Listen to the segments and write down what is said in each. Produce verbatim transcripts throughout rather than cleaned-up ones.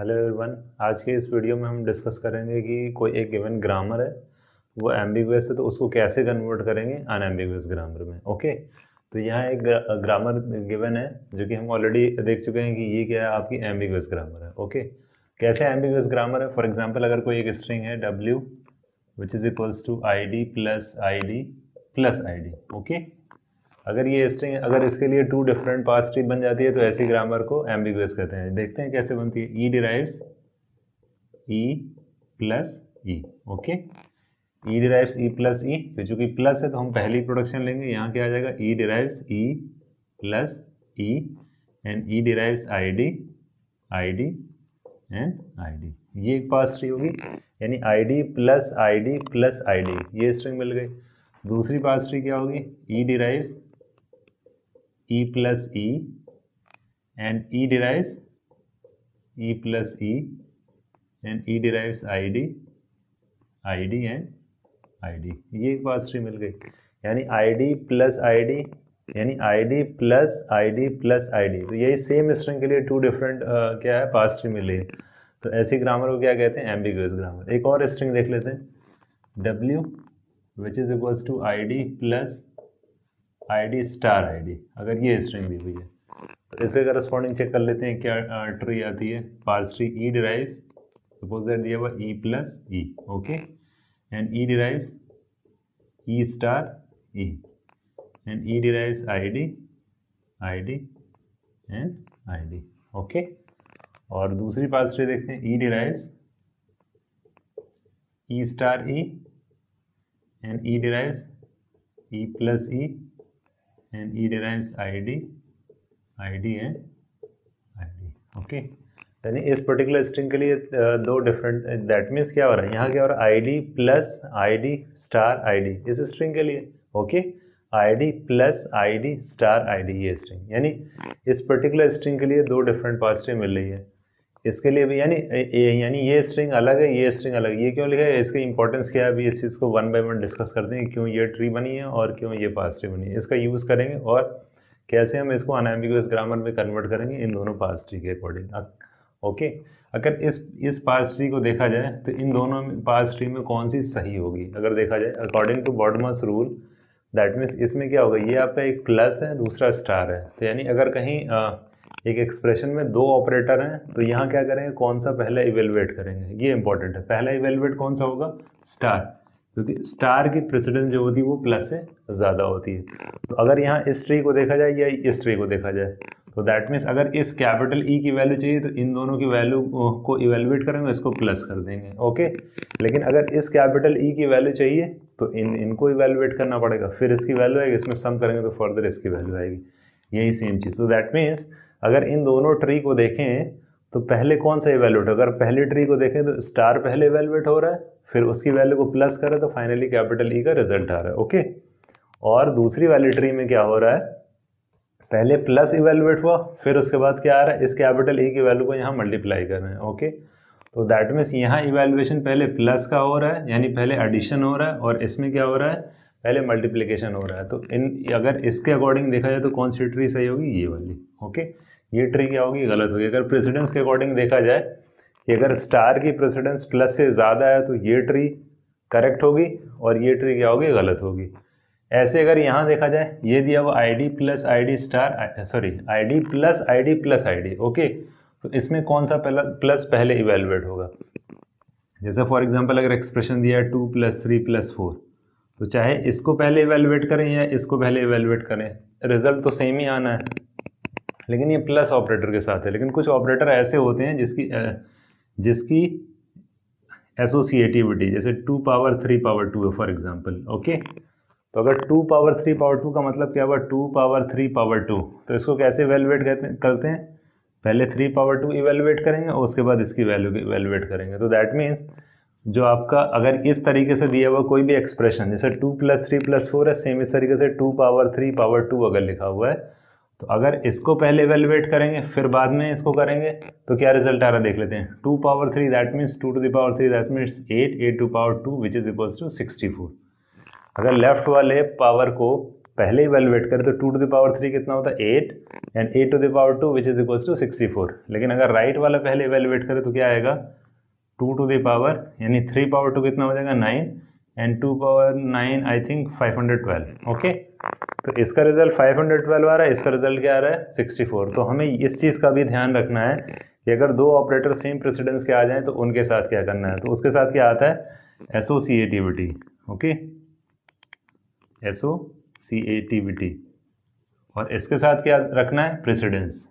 Hello everyone, आज के इस वीडियो में हम डिस्कस करेंगे कि कोई एक गिवन ग्रामर है वो एम्बिगुअस है तो उसको कैसे कन्वर्ट करेंगे अनएम्बिगुअस ग्रामर में। ओके, तो यहाँ एक ग्रामर गिवन है जो कि हम ऑलरेडी देख चुके हैं कि ये क्या है, आपकी एम्बिगुअस ग्रामर है। ओके, कैसे एम्बिगुअस ग्रामर है? फॉर एग्जांपल अगर कोई एक स्ट्रिंग है w which is equals to I D plus I D plus I D. Okay, अगर ये स्ट्रिंग अगर इसके लिए टू डिफरेंट पार्स ट्री बन जाती है तो ऐसी ग्रामर को एम्बिगुअस कहते हैं। देखते हैं कैसे बनती है। E derives E plus E. Okay, E derives E plus E, तो चूंकि प्लस है तो हम पहली प्रोडक्शन लेंगे। यहाँ क्या आ जाएगा? E derives E plus E and E derives I D I D and I D. ये एक पार्स ट्री होगी, यानी I D plus I D plus I D, ये स्ट्रिंग मिल गई। दूसरी पार्स ट्री क्या होगी? E derives e plus e and e derives e plus e and e derives id id and id। ये एक पार्स ट्री मिल गई, यानी id प्लस id यानी id plus id plus id। तो यही सेम स्ट्रिंग के लिए टू डिफरेंट क्या है, पार्स ट्री मिल रही है। तो ऐसी ग्रामर को क्या कहते हैं? Ambiguous grammar. एक और स्ट्रिंग देख लेते हैं, w which is equals to id plus I D star I D. अगर ये स्ट्रिंग दी हुई है तो इसके करस्पॉन्डिंग चेक कर लेते हैं क्या ट्री आती है। Parse tree E derives, suppose that दिया हुआ E plus E. Okay, and E derives E star E and E derives I D I D and I D. Okay, और दूसरी पार्स ट्री देखते हैं, E derives E star E and E derives E plus E and e derives id id and id। Okay, यानी इस particular string के लिए दो different, that means क्या हो रहा है, यहाँ क्या हो रहा है? id plus id star id इस स्ट्रिंग के लिए। Okay, id plus id star id ये स्ट्रिंग, यानी इस पर्टिकुलर स्ट्रिंग के लिए दो डिफरेंट पार्स ट्री मिल रही है। इसके लिए भी यानी यानी ये स्ट्रिंग अलग है, ये स्ट्रिंग अलग है। ये क्यों लिखा है, इसकी इंपॉर्टेंस क्या है, अभी इस चीज़ को वन बाय वन डिस्कस करते हैं, क्यों ये ट्री बनी है और क्यों ये पार्स ट्री बनी है। इसका यूज़ करेंगे और कैसे हम इसको अनएम्बिगुअस ग्रामर में कन्वर्ट करेंगे इन दोनों पार्स ट्री के अकॉर्डिंग। ओके, अगर इस इस पार्स ट्री को देखा जाए तो इन दोनों पार्स ट्री में कौन सी सही होगी? अगर देखा जाए according to BODMAS rule, that means इसमें क्या होगा, ये आपका एक प्लस है, दूसरा स्टार है। तो यानी अगर कहीं आ, एक एक्सप्रेशन में दो ऑपरेटर हैं तो यहाँ क्या करेंगे, कौन सा पहला इवेलुएट करेंगे, ये इंपॉर्टेंट है। पहला इवेलुएट कौन सा होगा? स्टार, क्योंकि स्टार की प्रेसिडेंस जो होती है वो प्लस से ज़्यादा होती है। तो अगर यहाँ इस ट्री को देखा जाए या इस ट्री को देखा जाए तो दैट मीन्स अगर इस कैपिटल ई की वैल्यू चाहिए तो इन दोनों की वैल्यू को इवेलुएट करेंगे, इसको प्लस कर देंगे। ओके, लेकिन अगर इस कैपिटल ई की वैल्यू चाहिए तो इन इनको इवेलुएट करना पड़ेगा, फिर इसकी वैल्यू आएगी, इसमें सम करेंगे तो फर्दर इसकी वैल्यू आएगी। यही सेम चीज़। तो दैट मीन्स अगर इन दोनों ट्री को देखें तो पहले कौन सा इवेलुएट, अगर पहले ट्री को देखें तो स्टार पहले इवेलुएट हो रहा है, फिर उसकी वैल्यू को प्लस करें तो फाइनली कैपिटल ई का रिजल्ट आ रहा है। ओके, और दूसरी वाली ट्री में क्या हो रहा है, पहले प्लस इवेलुएट हुआ, फिर उसके बाद क्या आ रहा है, इस कैपिटल ई की वैल्यू को यहाँ मल्टीप्लाई कर रहे हैं। ओके, तो दैट मीन्स यहाँ इवेलुएशन पहले प्लस का हो रहा है, यानी पहले एडिशन हो रहा है, और इसमें क्या हो रहा है, पहले मल्टीप्लिकेशन हो रहा है। तो इन अगर इसके अकॉर्डिंग देखा जाए तो कौन सी ट्री सही होगी? ये वाली। ओके, ये ट्री क्या होगी? गलत होगी। अगर प्रेसिडेंस के अकॉर्डिंग देखा जाए कि अगर स्टार की प्रेसिडेंस प्लस से ज़्यादा है तो ये ट्री करेक्ट होगी और ये ट्री क्या होगी? गलत होगी। ऐसे अगर यहाँ देखा जाए, ये दिया हुआ I D plus I D star, sorry I D plus I D plus I D. Okay, तो इसमें कौन सा पहला प्लस पहले इवेलुएट होगा? जैसे फॉर एग्जाम्पल अगर एक्सप्रेशन दिया है two plus three plus four, तो चाहे इसको पहले इवेलुएट करें या इसको पहले इवेलुएट करें, रिजल्ट तो सेम ही आना है, लेकिन ये प्लस ऑपरेटर के साथ है। लेकिन कुछ ऑपरेटर ऐसे होते हैं जिसकी जिसकी एसोसिएटिविटी, जैसे two power three power two है फॉर एग्जांपल। ओके, तो अगर two power three power two का मतलब क्या हुआ? Two power three power two. तो इसको कैसे इवेलुएट करते हैं? पहले थ्री पावर टू इवेलुएट करेंगे और उसके बाद इसकी वैल्यू इवेलुएट करेंगे। तो दैट मीन्स जो आपका अगर इस तरीके से दिया हुआ कोई भी एक्सप्रेशन, जैसे two plus three plus four है, सेम इस तरीके से two power three power two अगर लिखा हुआ है, तो अगर इसको पहले इवेलुएट करेंगे फिर बाद में इसको करेंगे तो क्या रिजल्ट आ रहा है देख लेते हैं। Two power three that means two to the power three that means eight, eight to power two which is equals to sixty four. अगर लेफ्ट वाले पावर को पहले इवेलुएट करें तो two to the power three कितना होता है eight, and eight to the power two which is equals to sixty four. लेकिन अगर राइट वाला पहले इवेलुएट करें तो क्या आएगा, टू टू द पावर यानी थ्री पावर टू कितना हो जाएगा nine, and two power nine I think five hundred twelve. Okay, तो इसका रिजल्ट फाइव हंड्रेड ट्वेल्व आ रहा है, इसका रिजल्ट क्या आ रहा है सिक्सटी फोर। तो हमें इस चीज़ का भी ध्यान रखना है कि अगर दो ऑपरेटर सेम प्रेसिडेंस के आ जाएं तो उनके साथ क्या करना है। तो उसके साथ क्या आता है, एसोसिएटिविटी। ओके, एसोसिएटिविटी, और इसके साथ क्या रखना है, प्रेसिडेंस।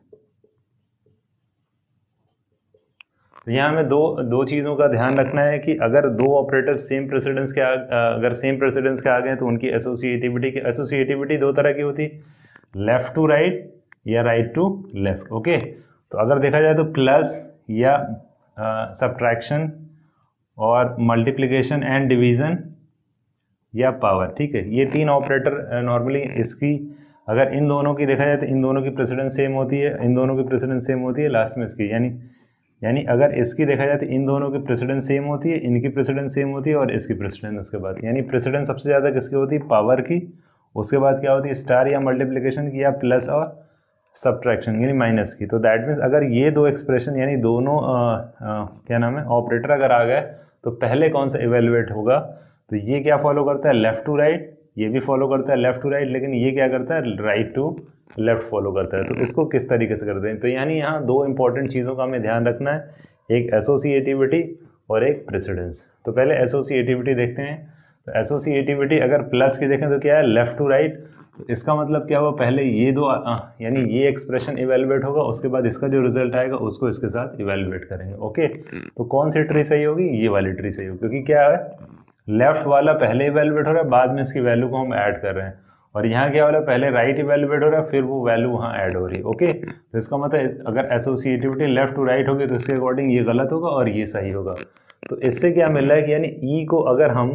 तो यहाँ हमें दो दो चीज़ों का ध्यान रखना है कि अगर दो ऑपरेटर सेम प्रेसिडेंस के आ, अगर सेम प्रेसिडेंस के आ गए तो उनकी एसोसिएटिविटी की एसोसिएटिविटी दो तरह की होती है, लेफ्ट टू राइट या राइट टू लेफ्ट। ओके, तो अगर देखा जाए तो प्लस या सब्ट्रैक्शन और मल्टीप्लिकेशन एंड डिवीज़न या पावर, ठीक है, ये तीन ऑपरेटर नॉर्मली इसकी अगर इन दोनों की देखा जाए तो इन दोनों की प्रेसिडेंस सेम होती है, इन दोनों की प्रेसिडेंस सेम होती है लास्ट में इसकी, यानी यानी अगर इसकी देखा जाए तो इन दोनों की प्रेसिडेंस सेम होती है, इनकी प्रेसिडेंस सेम होती है और इसकी प्रेसिडेंस उसके बाद, यानी प्रेसिडेंस सबसे ज़्यादा किसकी होती है, पावर की। उसके बाद क्या होती है, स्टार या मल्टीप्लिकेशन की या प्लस और सब्ट्रैक्शन यानी माइनस की। तो दैट मीन्स अगर ये दो एक्सप्रेशन यानी दोनों आ, आ, क्या नाम है ऑपरेटर अगर आ गए तो पहले कौन सा इवेलुएट होगा, तो ये क्या फॉलो करता है, लेफ्ट टू राइट, ये भी फॉलो करता है लेफ्ट टू राइट, लेकिन ये क्या करता है, राइट टू लेफ्ट फॉलो करता है। तो इसको किस तरीके से करते हैं, तो यानी यहाँ दो इंपॉर्टेंट चीज़ों का हमें ध्यान रखना है, एक एसोसिएटिविटी और एक प्रेसिडेंस। तो पहले एसोसिएटिविटी देखते हैं। तो एसोसिएटिविटी अगर प्लस की देखें तो क्या है, लेफ्ट टू राइट। तो इसका मतलब क्या हुआ, पहले ये दो यानी ये एक्सप्रेशन इवेलुएट होगा, उसके बाद इसका जो रिजल्ट आएगा उसको इसके साथ इवेलुएट करेंगे। ओके, तो कौन सी ट्री सही होगी, ये वाली ट्री सही होगी, क्योंकि क्या है लेफ्ट वाला पहले इवेलुएट हो रहा है, बाद में इसकी वैल्यू को हम ऐड कर रहे हैं, और यहाँ क्या हो रहा है, पहले राइट इवेलुएट हो रहा है, फिर वो वैल्यू वहाँ ऐड हो रही है। ओके, तो इसका मतलब अगर एसोसिएटिविटी लेफ्ट टू राइट होगी तो इसके अकॉर्डिंग ये गलत होगा और ये सही होगा। तो इससे क्या मिल रहा है कि यानी ई को अगर हम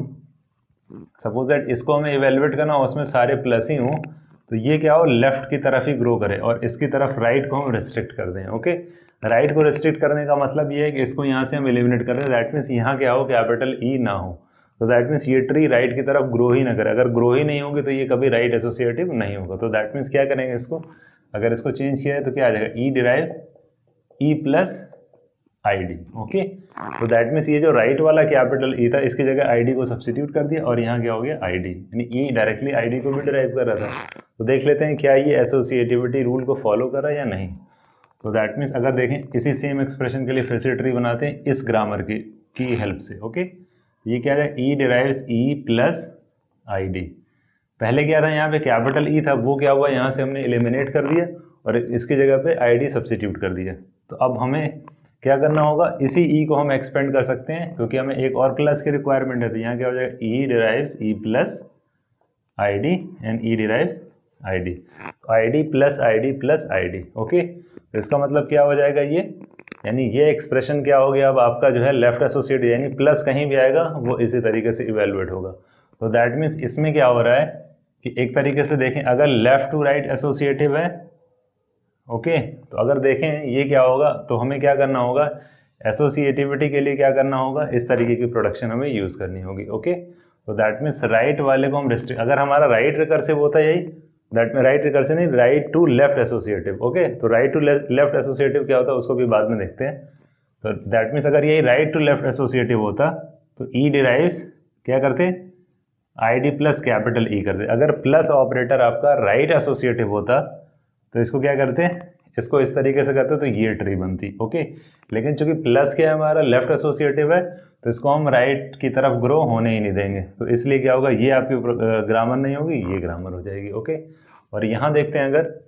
सपोज दैट इसको हमें इवेलुएट करना हो, उसमें सारे प्लस ही हों, तो ये क्या हो, लेफ्ट की तरफ ही ग्रो करे और इसकी तरफ राइट को हम रिस्ट्रिक्ट कर दें। ओके, राइट को रिस्ट्रिक्ट करने का मतलब ये है कि इसको यहाँ से हम एलिमिनेट कर दें, दैट मीन्स यहाँ क्या हो, कैपिटल ई ना हो। तो दैट मीन्स ये ट्री राइट की तरफ ग्रो ही ना करे, अगर ग्रो ही नहीं होगी तो ये कभी राइट एसोसिएटिव नहीं होगा। तो दैट मीन्स क्या करेंगे, इसको अगर इसको चेंज किया है तो क्या आ जाएगा, E derive E plus I D. Okay, तो दैट मीन्स ये जो राइट वाला कैपिटल ई था इसकी जगह आई डी को सब्सिट्यूट कर दिया और यहाँ क्या हो गया, आई डी, यानी ई डायरेक्टली आई डी को भी डिराइव कर रहा था। तो देख लेते हैं क्या ये एसोसिएटिविटी रूल को फॉलो कर रहा है या नहीं। तो दैट मीन्स अगर देखें इसी सेम एक्सप्रेशन के लिए फिर से ट्री बनाते हैं इस ग्रामर की की हेल्प से। ओके, ये क्या है, E derives E plus I D. पहले क्या था, यहाँ पे कैपिटल ई था, वो क्या हुआ, यहाँ से हमने एलिमिनेट कर दिया और इसकी जगह पे आई डी सब्सिट्यूट कर दिया। तो अब हमें क्या करना होगा, इसी ई को हम एक्सपेंड कर सकते हैं क्योंकि हमें एक और प्लस की रिक्वायरमेंट है। तो यहाँ क्या हो जाएगा, E derives E plus I D and E derives I D, I D plus I D plus I D. Okay, तो इसका मतलब क्या हो जाएगा, ये यानी ये एक्सप्रेशन क्या हो गया, अब आपका जो है लेफ्ट एसोसिएटिव यानी प्लस कहीं भी आएगा वो इसी तरीके से इवेलुएट होगा। तो दैट मीन्स इसमें क्या हो रहा है कि एक तरीके से देखें, अगर लेफ्ट टू राइट एसोसिएटिव है, ओके, तो अगर देखें ये क्या होगा, तो हमें क्या करना होगा, एसोसिएटिविटी के लिए क्या करना होगा, इस तरीके की प्रोडक्शन हमें यूज़ करनी होगी। ओके, तो दैट मीन्स राइट वाले को हम रिस्ट्रिक्ट, अगर हमारा राइट रिकर्सिव होता है यही, दैट में राइट रिकर्सिव नहीं, right to left associative. Okay, तो राइट टू लेफ्ट एसोसिएटिव क्या होता है उसको भी बाद में देखते हैं। तो दैट मीन्स अगर यही राइट टू लेफ्ट एसोसिएटिव होता तो ई डिराइव्स क्या करते, I D plus capital E करते। अगर प्लस ऑपरेटर आपका राइट एसोसिएटिव होता तो इसको क्या करते, इसको इस तरीके से करते तो ये ट्री बनती। ओके, लेकिन चूंकि प्लस क्या है हमारा लेफ्ट एसोसिएटिव है तो इसको हम राइट की तरफ ग्रो होने ही नहीं देंगे, तो इसलिए क्या होगा, ये आपकी ग्रामर नहीं होगी, ये ग्रामर हो जाएगी। ओके, और यहाँ देखते हैं अगर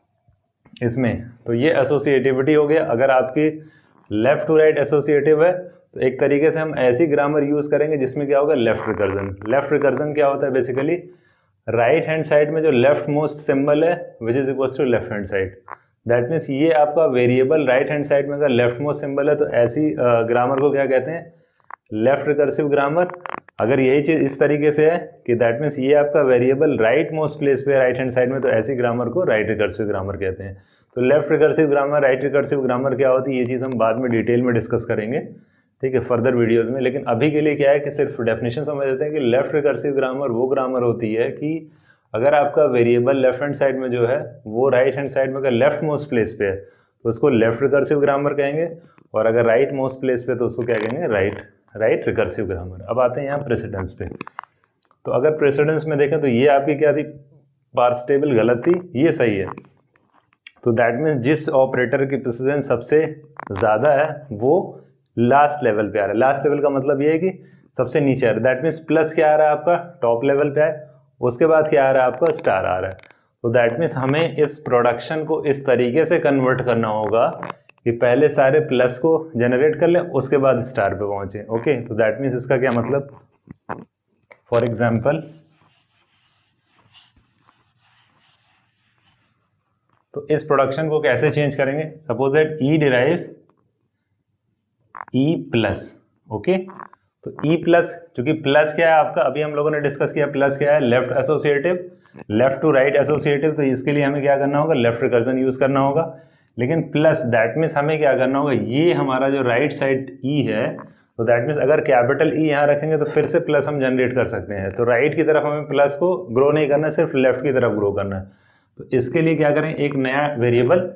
इसमें, तो ये एसोसिएटिविटी हो गया। अगर आपकी लेफ्ट टू राइट एसोसिएटिव है तो एक तरीके से हम ऐसी ग्रामर यूज करेंगे जिसमें क्या होगा, लेफ्ट रिकर्जन। लेफ्ट रिकर्जन क्या होता है, बेसिकली राइट हैंड साइड में जो लेफ्ट मोस्ट सिंबल है which is equals to left hand side. That means ये आपका वेरिएबल राइट हैंड साइड में अगर लेफ्ट मोस्ट सिंबल है तो ऐसी ग्रामर को क्या कहते हैं, लेफ्ट रिकर्सिव ग्रामर। अगर यही चीज इस तरीके से है कि दैट मीन्स ये आपका वेरिएबल राइट मोस्ट प्लेस पे राइट हैंड साइड में, तो ऐसी ग्रामर को राइट रिकर्सिव ग्रामर कहते हैं। तो left recursive grammar, right recursive grammar क्या होती है, ये चीज़ हम बाद में डिटेल में डिस्कस करेंगे, ठीक है, फर्दर वीडियोस में। लेकिन अभी के लिए क्या है कि सिर्फ डेफिनेशन समझ लेते हैं कि लेफ्ट रिकर्सिव ग्रामर वो ग्रामर होती है कि अगर आपका वेरिएबल लेफ्ट हैंड साइड में जो है वो राइट हैंड साइड में अगर लेफ्ट मोस्ट प्लेस पे है तो उसको लेफ्ट रिकर्सिव ग्रामर कहेंगे, और अगर राइट मोस्ट प्लेस पे तो उसको क्या कहेंगे, राइट राइट रिकर्सिव ग्रामर। अब आते हैं यहाँ प्रेसिडेंस पे। तो अगर प्रेसिडेंस में देखें तो ये आपकी क्या थी, पार्स टेबल गलत थी, ये सही है। तो दैट मीन्स जिस ऑपरेटर की प्रेसिडेंस सबसे ज़्यादा है वो लास्ट लेवल पे आ रहा है। लास्ट लेवल का मतलब ये है कि सबसे नीचे आ रहा है। दैट मीन्स प्लस क्या आ रहा है आपका, टॉप लेवल पे है, उसके बाद क्या आ रहा है आपका, स्टार आ रहा है। तो दैट मीन्स हमें इस प्रोडक्शन को इस तरीके से कन्वर्ट करना होगा कि पहले सारे प्लस को जनरेट कर ले, उसके बाद स्टार पे पहुंचे। ओके, तो दैट मीन्स इसका क्या मतलब, फॉर एग्जाम्पल तो इस प्रोडक्शन को कैसे चेंज करेंगे, suppose that E derives E plus. Okay, तो ई प्लस, क्योंकि प्लस क्या है आपका, अभी हम लोगों ने डिस्कस किया प्लस क्या है, left associative, left to right associative. तो इसके लिए हमें क्या करना होगा, लेफ्ट रिकर्जन यूज करना होगा। लेकिन प्लस दैट मीन्स हमें क्या करना होगा, ये हमारा जो राइट साइड ई है, तो दैट मीन्स अगर कैपिटल ई यहाँ रखेंगे तो फिर से प्लस हम जनरेट कर सकते हैं। तो राइट की तरफ हमें प्लस को ग्रो नहीं करना है, सिर्फ लेफ्ट की तरफ ग्रो करना है। तो इसके लिए क्या करें, एक नया वेरिएबल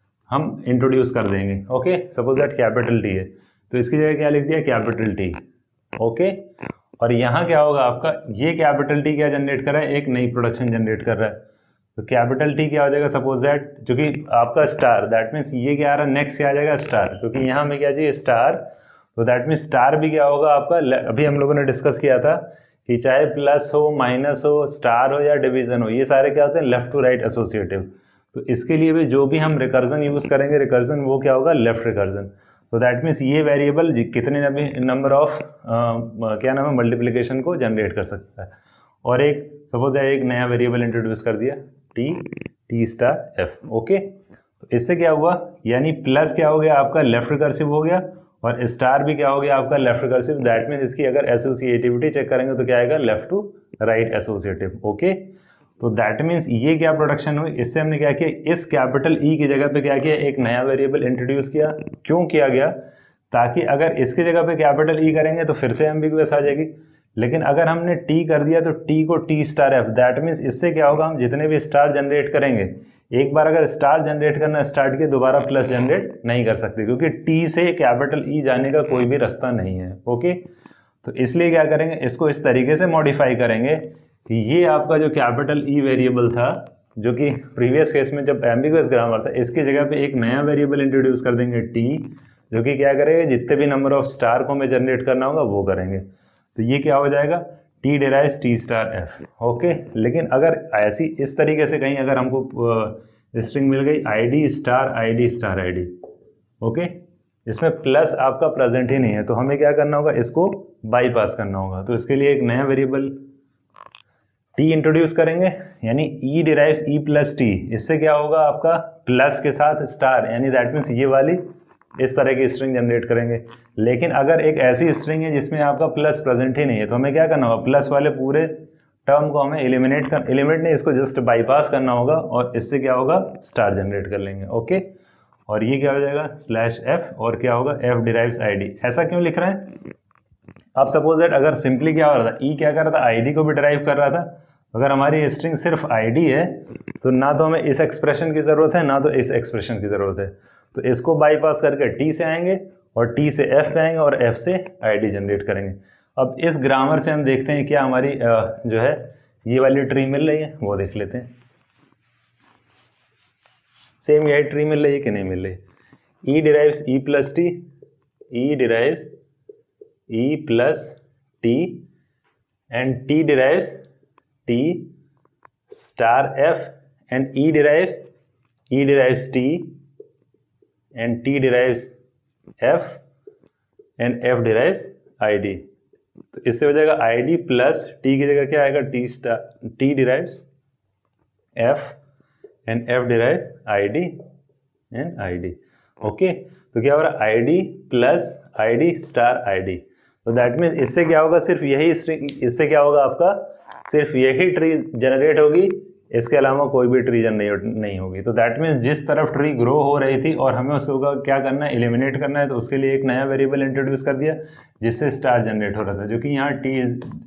हम इंट्रोड्यूस कर देंगे। Okay, suppose that capital T है, तो इसकी जगह क्या लिख दिया, कैपिटल टी। ओके, और यहाँ क्या होगा आपका, ये कैपिटल टी क्या जनरेट कर रहा है, एक नई प्रोडक्शन जनरेट कर रहा है। तो कैपिटल टी क्या हो जाएगा, सपोज दैट जो कि आपका स्टार, दैट मीन्स ये क्या आ रहा है, नेक्स्ट क्या आ जाएगा, स्टार, क्योंकि यहाँ हमें क्या चाहिए, स्टार। तो दैट मीन्स स्टार भी क्या होगा आपका, अभी हम लोगों ने डिस्कस किया था कि चाहे प्लस हो, माइनस हो, स्टार हो या डिवीजन हो, ये सारे क्या होते हैं, लेफ्ट टू राइट एसोसिएटिव। तो इसके लिए भी जो भी हम रिकर्जन यूज करेंगे, रिकर्जन वो क्या होगा, लेफ्ट रिकर्जन। तो दैट मीन्स ये वेरिएबल कितने नंबर ऑफ क्या नाम है, मल्टीप्लिकेशन को जनरेट कर सकता है। और एक सपोज एक नया वेरिएबल इंट्रोड्यूस कर दिया, T T star F. Okay, तो इससे क्या हुआ, यानी प्लस क्या हो गया आपका, लेफ्ट रिकर्सिव हो गया, और स्टार भी क्या हो गया आपका, लेफ्ट रिकर्सिव। दैट मीन्स इसकी अगर एसोसिएटिविटी चेक करेंगे तो क्या आएगा, left to right associative. Okay, तो दैट मीन्स ये क्या प्रोडक्शन हुई, इससे हमने क्या किया, इस कैपिटल ई की जगह पे क्या किया, एक नया वेरिएबल इंट्रोड्यूस किया। क्यों किया गया, ताकि अगर इसकी जगह पे कैपिटल ई करेंगे तो फिर से एम्बिगुअस आ जाएगी। लेकिन अगर हमने टी कर दिया तो टी को T star F, that means इससे क्या होगा, हम जितने भी स्टार जनरेट करेंगे, एक बार अगर स्टार जनरेट करना स्टार्ट किया, दोबारा प्लस जनरेट नहीं कर सकते, क्योंकि टी से कैपिटल ई जाने का कोई भी रास्ता नहीं है। ओके, तो इसलिए क्या करेंगे, इसको इस तरीके से मॉडिफाई करेंगे कि ये आपका जो कैपिटल ई वेरिएबल था, जो कि प्रीवियस केस में जब एम्बिगुअस ग्रामर था, इसकी जगह पे एक नया वेरिएबल इंट्रोड्यूस कर देंगे टी, जो कि क्या करेगा, जितने भी नंबर ऑफ स्टार को हमें जनरेट करना होगा वो करेंगे। तो ये क्या हो जाएगा, T derives T star F. Okay, लेकिन अगर ऐसी इस तरीके से कहीं अगर हमको स्ट्रिंग मिल गई I D star I D star I D, okay, इसमें प्लस आपका प्रेजेंट ही नहीं है, तो हमें क्या करना होगा, इसको बाईपास करना होगा। तो इसके लिए एक नया वेरिएबल टी इंट्रोड्यूस करेंगे, यानी E derives E plus T. इससे क्या होगा आपका, प्लस के साथ स्टार, यानी दैट मीन्स ये वाली इस तरह की स्ट्रिंग जनरेट करेंगे। लेकिन अगर एक ऐसी स्ट्रिंग है जिसमें आपका प्लस प्रेजेंट ही नहीं है, तो हमें क्या करना होगा, प्लस वाले पूरे टर्म को हमें एलिमिनेट कर एलिमिनेट नहीं इसको जस्ट बाईपास करना होगा, और इससे क्या होगा, स्टार जनरेट कर लेंगे। ओके, और ये क्या हो जाएगा, स्लैश एफ, और क्या होगा, एफ डिराइव्स आईडी। ऐसा क्यों लिख रहे हैं, आप सपोज दैट अगर सिंपली क्या हो रहा था, ई क्या कर रहा था, आईडी को भी डिराइव कर रहा था। अगर हमारी स्ट्रिंग सिर्फ आईडी है तो ना तो हमें इस एक्सप्रेशन की जरूरत है, ना तो इस एक्सप्रेशन की जरूरत है। तो इसको बाईपास करके टी से आएंगे, और टी से एफ पे आएंगे, और एफ से आईडी जनरेट करेंगे। अब इस ग्रामर से हम देखते हैं क्या हमारी जो है ये वाली ट्री मिल रही है, वो देख लेते हैं। सेम यही ट्री मिल रही है कि नहीं मिल रही। E derives E plus T, E derives E plus T, and T derives T star F, and E derives E derives T, and T derives F, and F derives ID. तो इससे हो जाएगा आईडी प्लस टी की जगह क्या आएगा, T star T derives F, and F derives ID and ID. Okay, तो क्या हो रहा है, ID plus ID star ID. तो दैट मीन्स इससे क्या होगा, सिर्फ यही स्ट्रिंग, इससे क्या होगा आपका, सिर्फ यही ट्री जनरेट होगी, इसके अलावा कोई भी ट्री जनरेट नहीं होगी। तो दैट मीन्स जिस तरफ ट्री ग्रो हो रही थी और हमें उसको क्या करना है, एलिमिनेट करना है, तो उसके लिए एक नया वेरिएबल इंट्रोड्यूस कर दिया जिससे स्टार जनरेट हो रहा था, जो कि यहाँ टी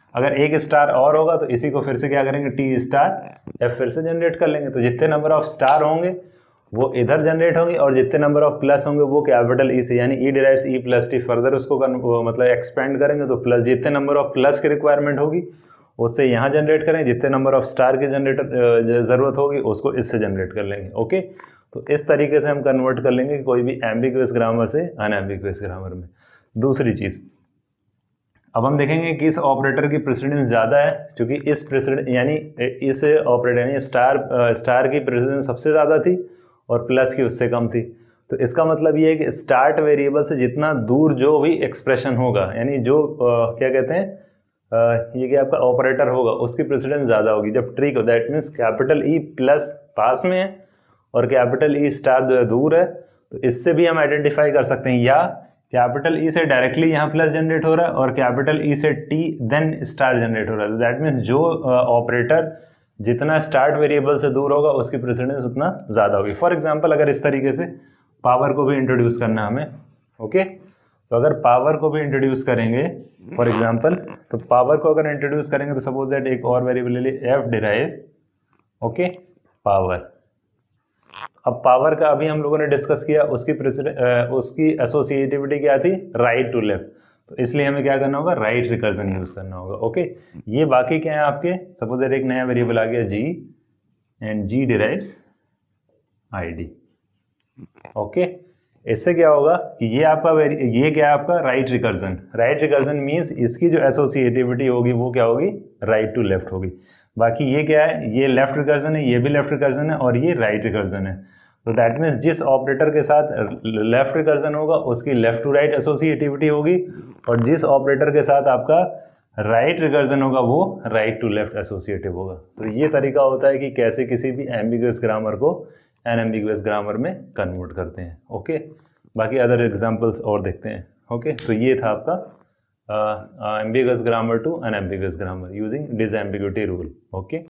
अगर एक स्टार और होगा तो इसी को फिर से क्या करेंगे, टी स्टार एफ फिर से जनरेट कर लेंगे। तो जितने नंबर ऑफ स्टार होंगे वो इधर जनरेट होंगे और जितने नंबर ऑफ प्लस होंगे वो कैपिटल ई से, यानी E derives E plus T, further उसको वो मतलब एक्सपेंड करेंगे तो प्लस, जितने नंबर ऑफ प्लस की रिक्वायरमेंट होगी उससे यहाँ जनरेट करेंगे, जितने नंबर ऑफ स्टार की जनरेटर ज़रूरत होगी उसको इससे जनरेट कर लेंगे। ओके, तो इस तरीके से हम कन्वर्ट कर लेंगे कोई भी एम्बिगुअस ग्रामर से अनएम्बिगुअस ग्रामर में। दूसरी चीज़, अब हम देखेंगे कि इस ऑपरेटर की प्रेसिडेंस ज़्यादा है, क्योंकि इस प्रेसिडेंस यानी इस ऑपरेटर यानी स्टार स्टार की प्रेसिडेंस सबसे ज़्यादा थी और प्लस की उससे कम थी। तो इसका मतलब ये है कि स्टार्ट वेरिएबल से जितना दूर जो भी एक्सप्रेशन होगा, यानी जो आ, क्या कहते हैं आ, ये कि आपका ऑपरेटर होगा उसकी प्रेसिडेंस ज़्यादा होगी जब ट्री को, that means capital E plus पास में है और कैपिटल ई स्टार जो है दूर है। तो इससे भी हम आइडेंटिफाई कर सकते हैं, या कैपिटल ई से डायरेक्टली यहाँ प्लस जनरेट हो रहा है और कैपिटल ई से टी देन स्टार जनरेट हो रहा है। दैट मीन्स जो ऑपरेटर जितना स्टार्ट वेरिएबल से दूर होगा उसकी प्रेसिडेंस उतना ज़्यादा होगी। फॉर एग्जांपल अगर इस तरीके से पावर को भी इंट्रोड्यूस करना हमें, ओके, तो अगर पावर को भी इंट्रोड्यूस करेंगे फॉर एग्जांपल, तो पावर को अगर इंट्रोड्यूस करेंगे तो सपोज दैट एक और वेरिएबल ले लीजिए एफ डिराइव्स, ओके, पावर। अब पावर का अभी हम लोगों ने डिस्कस किया, उसकी उसकी एसोसिएटिविटी क्या थी, राइट टू लेफ्ट, तो इसलिए हमें क्या करना होगा, राइट रिकर्जन यूज करना होगा। ओके, ये बाकी क्या है आपके, सपोज दैट एक नया वेरिएबल आ गया G and G derives ID. Okay, इससे क्या होगा कि ये आपका ये क्या है आपका right recursion. Right recursion means इसकी जो एसोसिएटिविटी होगी वो क्या होगी, राइट टू लेफ्ट होगी। बाकी ये क्या है, ये लेफ्ट रिकर्जन है, ये भी लेफ्ट रिकर्जन है और ये राइट रिकर्जन है। तो दैट मीन्स जिस ऑपरेटर के साथ लेफ्ट रिकर्जन होगा उसकी लेफ्ट टू राइट एसोसिएटिविटी होगी और जिस ऑपरेटर के साथ आपका राइट रिकर्जन होगा वो राइट टू लेफ्ट एसोसिएटिव होगा। तो ये तरीका होता है कि कैसे किसी भी एम्बिगुअस ग्रामर को अनएम्बिगुअस ग्रामर में कन्वर्ट करते हैं। ओके, बाकी अदर एग्जांपल्स और देखते हैं। ओके, तो ये था आपका ambiguous grammar to unambiguous grammar using disambiguity rule. Okay.